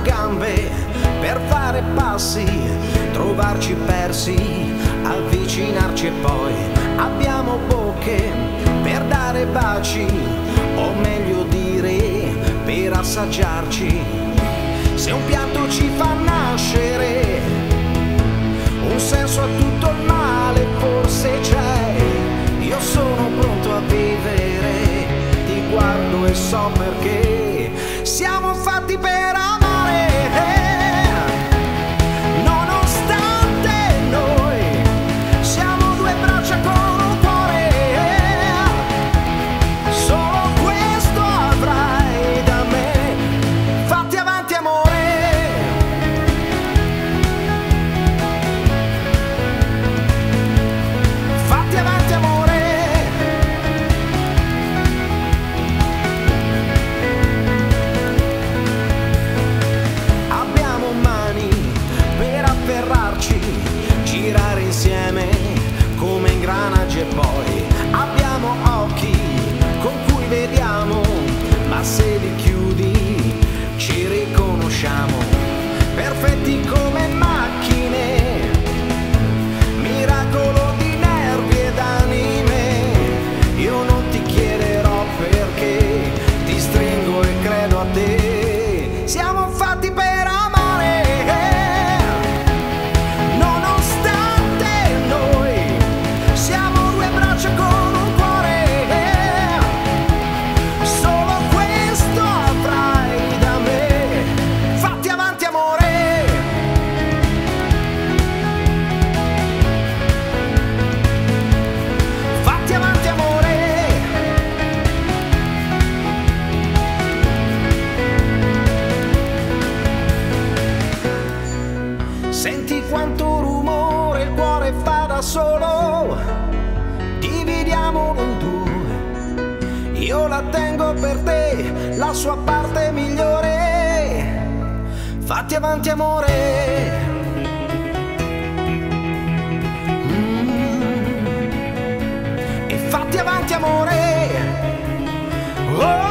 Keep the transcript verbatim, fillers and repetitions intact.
gambe per fare passi, trovarci persi, avvicinarci e poi abbiamo bocche per dare baci, o meglio dire per assaggiarci. Se un pianto ci fa nascere un senso a tutto il male, forse c'è. Io sono pronto a vivere, ti guardo e so perché siamo fatti per amare. Nonostante noi siamo due braccia con un cuore, solo questo avrai da me. Fatti avanti amore. Fatti avanti amore. Abbiamo mani per afferrarci, girare insieme come ingranaggi, e poi abbiamo occhi con cui vediamo, ma se li chiudi ci riconosciamo, perfetti come macchine, miracolo di nervi ed anime. Io non ti chiederò perché, ti stringo e credo a te. Siamo fatti per amare. Nonostante noi siamo due braccia con un cuore, solo questo avrai da me. Fatti avanti amore. Fatti avanti amore. Senti quanto rumore il cuore fa da solo, dividiamolo in due, io la tengo per te, la sua parte migliore. Fatti avanti amore. Mm. E fatti avanti amore. Oh.